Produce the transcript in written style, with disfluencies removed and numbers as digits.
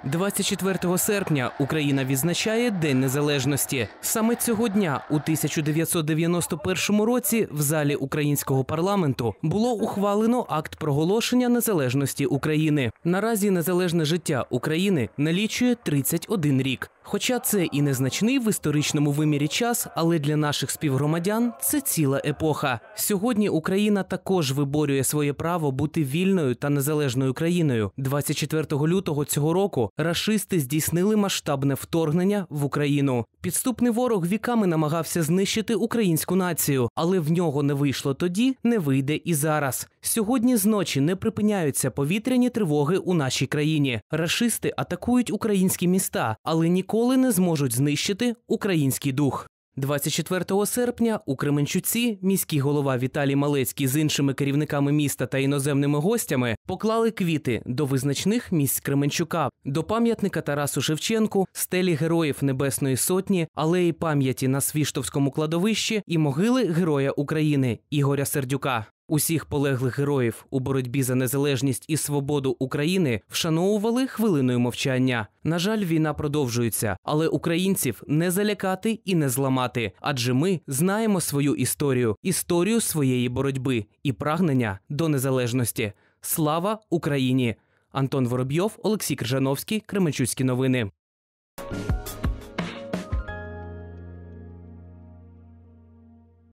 24 серпня Україна відзначає День Незалежності. Саме цього дня у 1991 році в залі українського парламенту було ухвалено акт проголошення незалежності України. Наразі незалежне життя України налічує 31 рік. Хоча це і незначний в історичному вимірі час, але для наших співгромадян це ціла епоха. Сьогодні Україна також виборює своє право бути вільною та незалежною країною. 24 лютого цього року рашисти здійснили масштабне вторгнення в Україну. Підступний ворог віками намагався знищити українську націю, але в нього не вийшло тоді, не вийде і зараз. Сьогодні зночі не припиняються повітряні тривоги у нашій країні. Рашисти атакують українські міста, але ніколи не зможуть знищити український дух. 24 серпня у Кременчуці міський голова Віталій Малецький з іншими керівниками міста та іноземними гостями поклали квіти до визначних місць Кременчука, до пам'ятника Тарасу Шевченку, стелі Героїв Небесної Сотні, алеї пам'яті на Свіштовському кладовищі і могили Героя України Ігоря Сердюка. Усіх полеглих героїв у боротьбі за незалежність і свободу України вшановували хвилиною мовчання. На жаль, війна продовжується, але українців не залякати і не зламати, адже ми знаємо свою історію своєї боротьби і прагнення до незалежності. Слава Україні! Антон Воробйов, Олексій Крижановський, Кременчуцькі новини.